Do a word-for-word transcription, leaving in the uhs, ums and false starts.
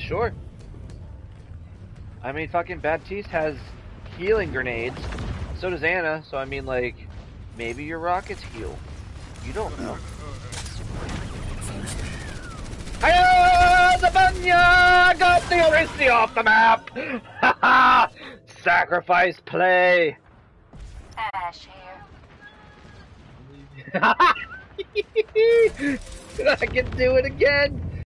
Sure. I mean, fucking Baptiste has healing grenades. So does Anna. So I mean, like, maybe your rockets heal. You don't know. Hiya, the Banya! Got the Orisi off the map! Haha! Sacrifice play! Ash here. I can do it again!